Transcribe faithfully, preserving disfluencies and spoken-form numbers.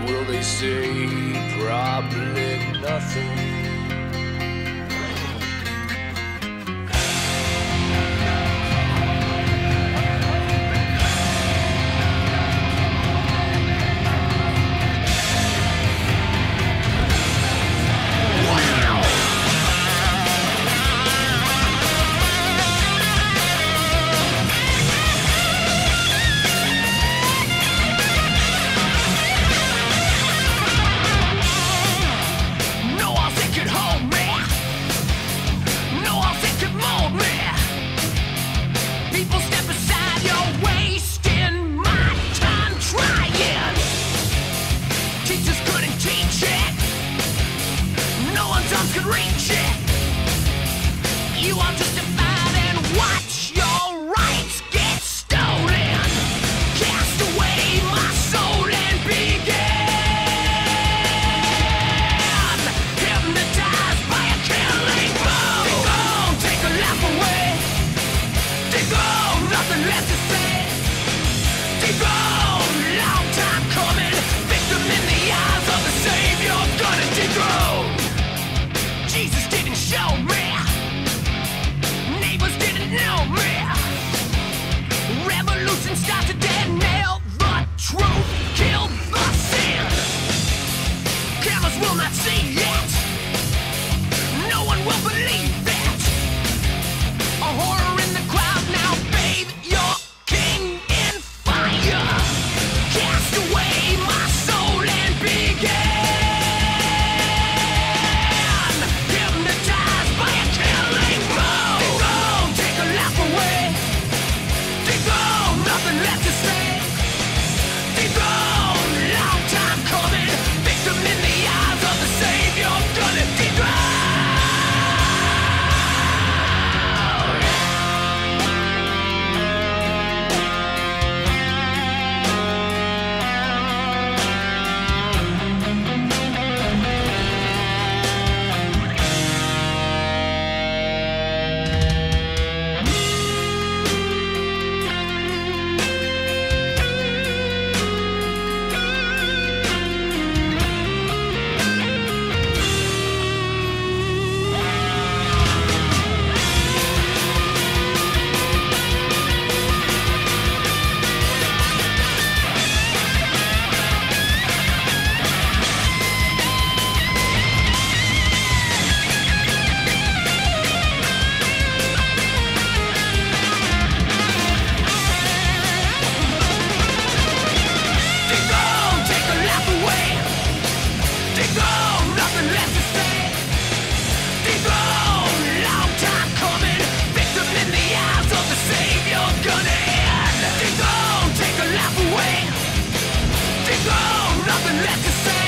will they say? Probably nothing. Reach it. You are justified and watch your rights get stolen. Cast away my soul and begin. Hypnotized by a killing blow. Dethroned, take a life away. Dethroned, nothing left to say. Dethroned, long time coming. Victim in the eyes of the Savior, gonna dethrone. Jesus didn't show me. Neighbors didn't know me. Revolution starts today. Nail the truth, kill the sin. Cameras will not see it. No one will believe it. A horror in the crowd now. Bathe your king in fire. Cast away my soul and begin. Nothing left to say. Dethroned, long time coming. Victim in the eyes of the Savior, gonna dethrone. Nothing left to say. Dethroned, long time coming. Victim in the eyes of the Savior, gonna end. Dethroned, take a life away. Dethroned, nothing left to say.